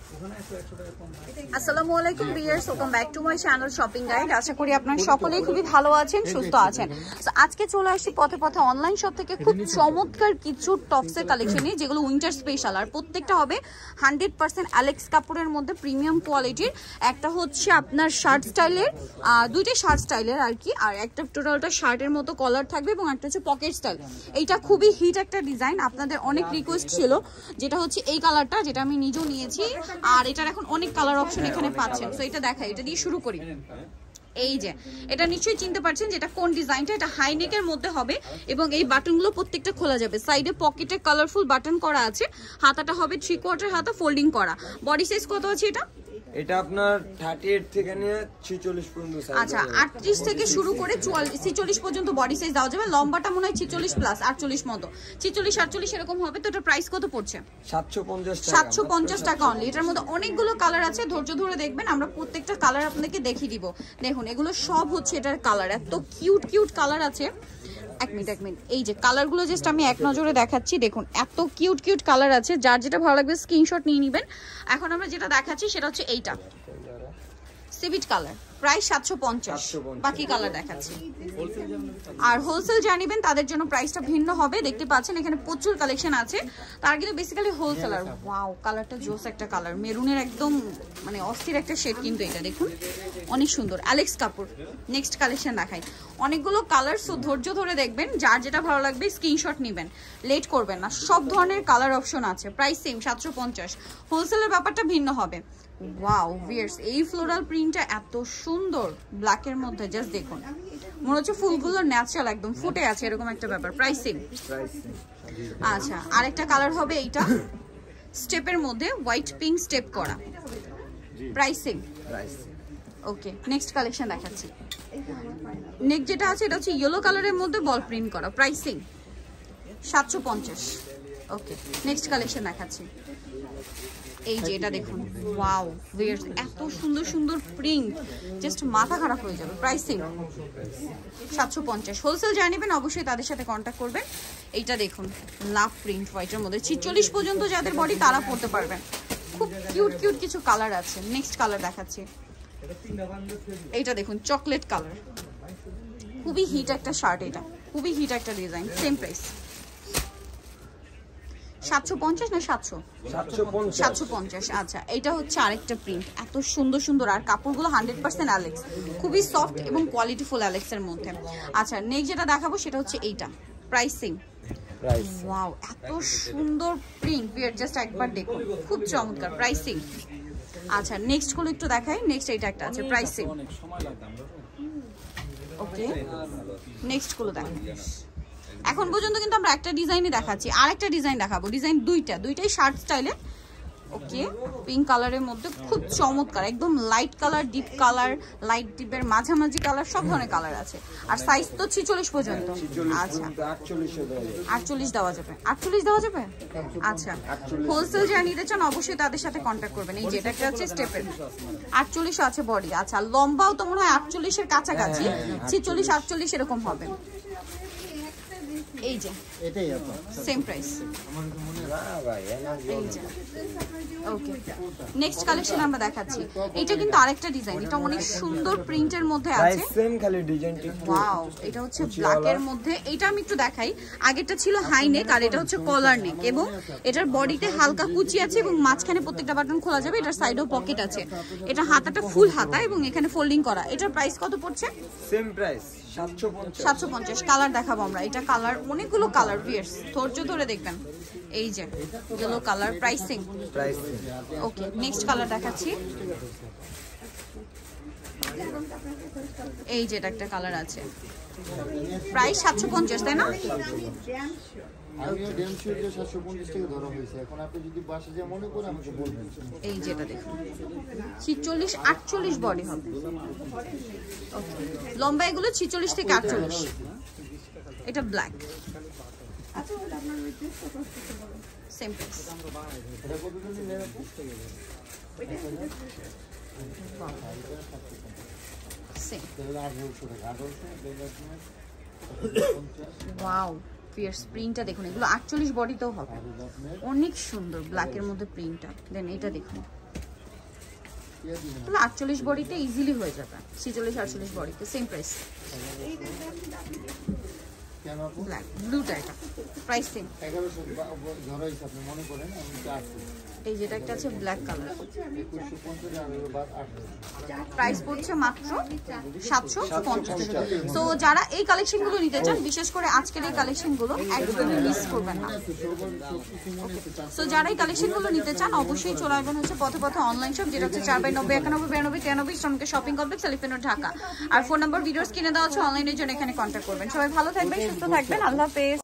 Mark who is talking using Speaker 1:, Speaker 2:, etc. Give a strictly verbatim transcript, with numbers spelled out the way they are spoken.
Speaker 1: আসসালামু আলাইকুম viewers, welcome back to my channel shopping guide. আশা করি আপনারা সকলেই খুবই ভালো আছেন, সুস্থ আছেন। তো আজকে চলে আসছি পথে পথে অনলাইন শপ থেকে খুব চমৎকার কিছু টপসের কালেকশন নিয়ে, যেগুলো উইন্টার স্পেশাল। আর প্রত্যেকটা হবে হান্ড্রেড পার্সেন্ট অ্যালেক্স কাপড়ের মধ্যে প্রিমিয়াম কোয়ালিটির। একটা হচ্ছে আপনার শার্ট স্টাইলের, দুইটাই শার্ট স্টাইলের আর কি, আর একটা টোটালটা শার্টের মতো কলার থাকবে এবং একটা হচ্ছে পকেট স্টাইল। এইটা খুবই হিট একটা ডিজাইন, আপনাদের অনেক রিকোয়েস্ট ছিল, যেটা হচ্ছে এই কালারটা, যেটা আমি নিজেও নিয়েছি। আর এটার এখন অনেক কালার অপশন এখানে পাচ্ছেন। তো এটা দেখাই, এটা দিয়ে শুরু করি। এই যে এটা নিশ্চয়ই চিনতে পারছেন যেটা কোন ডিজাইনটা। এটা হাই নেকের মধ্যে হবে এবং এই বাটনগুলো প্রত্যেকটা খোলা যাবে। সাইডে পকেটে কালারফুল বাটন করা আছে। হাতাটা হবে থ্রি কোয়ার্টার হাতা, ফোল্ডিং করা। বডি সাইজ কত আছে এটা?
Speaker 2: এটা আপনার আটত্রিশ থেকে নিয়ে ছেচল্লিশ পর্যন্ত সাইজ।
Speaker 1: আচ্ছা, আটত্রিশ থেকে শুরু করে ছেচল্লিশ পর্যন্ত বডি সাইজ দেওয়া যাবে। লম্বাটা মনে হয় ছেচল্লিশ প্লাস, আটচল্লিশ মতো, ছেচল্লিশ আটচল্লিশ এরকম হবে। তো এটা প্রাইস কত পড়ছে?
Speaker 2: সাতশো পঞ্চাশ টাকা।
Speaker 1: সাতশো পঞ্চাশ টাকা অনলি। এটার মধ্যে অনেকগুলো কালার আছে, ধৈর্য ধরে দেখবেন, আমরা প্রত্যেকটা কালার আপনাদেরকে দেখিয়ে দিব। দেখুন এগুলো সব হচ্ছে এটার কালার, এত কিউট কিউট কালার আছে। এক মিনিট এক মিনিট এই যে কালারগুলো জাস্ট আমি এক নজরে দেখাচ্ছি। দেখুন এত কিউট কিউট কালার আছে, যার যেটা ভালো লাগবে স্ক্রিনশট নিয়ে নেবেন। এখন আমরা যেটা দেখাচ্ছি সেটা হচ্ছে এইটা সিভিট কালার, প্রাইস সাতশো পঞ্চাশ। বাকি কালার দেখাচ্ছি। আর হোলসেল জানিবেন তাদের জন্য প্রাইসটা ভিন্ন হবে। দেখতে পাচ্ছেন এখানে প্রচুর কালেকশন আছে, তার কিন্তু বেসিক্যালি হোলসেলার। ওয়াও, কালারটা জোস একটা কালার, মেরুনের একদম মানে অস্থির একটা শেড কিন্তু এটা। দেখুন অনেক সুন্দর, অ্যালেক্স কাপড়। নেক্সট কালেকশন দেখাই, অনেকগুলো কালার, সো ধৈর্য ধরে দেখবেন, যার যেটা ভালো লাগবে স্ক্রিনশট নেবেন, লেট করবেন না। সব ধরনের কালার অপশন আছে, প্রাইস সেম সাতশো পঞ্চাশ। হোলসেলের ব্যাপারটা ভিন্ন হবে। ওয়াও ভিউয়ার্স, এই ফ্লোরাল প্রিন্টটা এত সুন্দর ব্ল্যাকের মধ্যে, জাস্ট দেখুন, মনে হচ্ছে ফুলগুলো ন্যাচারাল একদম ফুটে আছে, এরকম একটা ব্যাপার। Price same. আচ্ছা, আরেকটা কালার হবে এইটা স্টেপের মধ্যে, হোয়াইট পিঙ্ক স্টেপ করা, price same. Okay, next collection দেখাচ্ছি। নেক্সট যেটা আছে এটা হচ্ছে ইয়েলো কালারের মধ্যে বল প্রিন্ট করা, প্রাইস সেম সাতশো পঞ্চাশ। ওকে, নেক্সট কালেকশন দেখাচ্ছি। এই যে এটা দেখুন, ওয়াও ভিউয়ার্স, এত সুন্দর সুন্দর প্রিন্ট, জাস্ট মাথা খারাপ হয়ে যাবে। প্রাইস সেম সাতশো পঞ্চাশ। হোলসেল যারা নেবেন অবশ্যই তাদের সাথে কন্ট্যাক্ট করবেন। এইটা দেখুন লাভ প্রিন্ট হোয়াইটের মধ্যে, ছিচল্লিশ পর্যন্ত যাদের বডি তারা পড়তে পারবেন। খুব কিউট কিউট কিছু কালার আছে। নেক্সট কালার দেখাচ্ছি, এইটা দেখুন চকলেট কালার, খুবই হিট একটা শার্ট, এটা খুবই হিট একটা ডিজাইন। সেম প্রাইস সাতশো পঞ্চাশ না সাতশো সাতশো পঞ্চাশ। আচ্ছা, এটা হচ্ছে আরেকটা প্রিন্ট, এত সুন্দর সুন্দর, আর কাপড়গুলো হান্ড্রেড পার্সেন্ট অ্যালেক্স, খুবই সফট এবং কোয়ালিটিফুল অ্যালেক্সের মধ্যে। আচ্ছা, নেক্সট যেটা দেখাবো সেটা হচ্ছে এইটা, প্রাইসিং। ওয়াও, এত সুন্দর প্রিন্ট, ভিউয়ার জাস্ট একবার দেখুন, খুব চমৎকার। প্রাইসিং। আচ্ছা, নেক্সট গুলো একটু দেখাই। নেক্সট এইটা একটা আছে, প্রাইসিং। ওকে, নেক্সট গুলো দেখাই। এখন পর্যন্ত কিন্তু আমরা একটা ডিজাইনই দেখাচ্ছি, আর একটা ডিজাইন দেখাবো। ডিজাইন দুইটা, দুইটাই শার্ট স্টাইলে। ওকে, পিঙ্ক কালারের মধ্যে খুব চমৎকার, একদম light colour, deep colour, light ডিপের মাঝামাঝি কালার, সব ধরনের কালার আছে। আর সাইজ তো ছিচল্লিশ পর্যন্ত। আচ্ছা, আটচল্লিশ দেওয়া যাবে, আটচল্লিশ দেওয়া যাবে। আচ্ছা, হোলসেল যারা নিতে চান অবশ্যই তাদের সাথে কন্ট্যাক্ট করবেন। এই যে এটা একটা হচ্ছে স্টেপের, আটচল্লিশ আছে বডি। আচ্ছা, লম্বাও তো মনে হয় আটচল্লিশের কাছাকাছি, ছিচল্লিশ আটচল্লিশ এরকম হবে। এই যে এটাই আপা same price. Okay, next collection আমরা দেখাচ্ছি। এটা কিন্তু আরেকটা ডিজাইন, এটা অনেক সুন্দর প্রিন্টের মধ্যে আছে।
Speaker 2: সেম খালি ডিজাইনটি।
Speaker 1: ওয়াও, এটা হচ্ছে ব্ল্যাক এর মধ্যে। এটা আমি একটু দেখাই, আগেরটা ছিল হাই নেক আর এটা হচ্ছে কলার নেক, এবং এটার বডিতে হালকা কুচি আছে এবং মাঝখানে প্রত্যেকটা বাটন খোলা যাবে। এটার সাইডেও পকেট আছে। এটা হাতাটা ফুল হাতা এবং এখানে ফোল্ডিং করা। এটার প্রাইস কত পড়ছে?
Speaker 2: সেম প্রাইস
Speaker 1: সাতশো পঞ্চাশ। কালার দেখাবো আমরা, এটা কালার অনেকগুলো কালার, ভিউয়ার্স ধৈর্য ধরে দেখবেন। এই যে yellow colour, pricing. Okay, next colour দেখাচ্ছি। এই যে এটা একটা কালার আছে, প্রাইস সাতশো পঞ্চাশ, তাই না? এই যেটা দেখুন ছিচল্লিশ আটচল্লিশ বডি হবে। লম্বা এগুলো ছিচল্লিশ থেকে আটচল্লিশ। এটা black, same price. Same. Wow, fierce প্রিন্টটা দেখুন, এগুলো আটচল্লিশ বডিতেও হবে, অনেক সুন্দর ব্ল্যাকের মধ্যে প্রিন্টটা। দেন এটা দেখুন, তাহলে আটচল্লিশ বডিতে ইজিলি হয়ে যাবে, ছিচল্লিশ আটচল্লিশ বডিতে সেম প্রাইস। ব্ল্যাক ব্লুটা এটা প্রাইস সেম। এই যেটা একটা আছে ব্ল্যাক কালার, প্রাইস পড়ছে মাত্র সাতশো পঞ্চাশ। তো যারা এই কালেকশনগুলো নিতে চান, বিশেষ করে আজকের এই কালেকশনগুলো একদমই মিস করবেন না। তো যারা এই কালেকশনগুলো নিতে চান অবশ্যই চলে আসবেন হচ্ছে পথে পথে অনলাইন শপ, যেটা হচ্ছে চার বাই নব্বই একানব্বই বিরানব্বই তিরানব্বই শ্রমিকের shopping complex elephant road Dhaka. আর ফোন নাম্বার ভিডিওস কিনে দেওয়া হচ্ছে, অনলাইনের জন্য এখানে কন্ট্যাক্ট করবেন। সবাই ভালো থাকবেন, সুস্থ থাকবেন, আল্লাহ হাফেজ।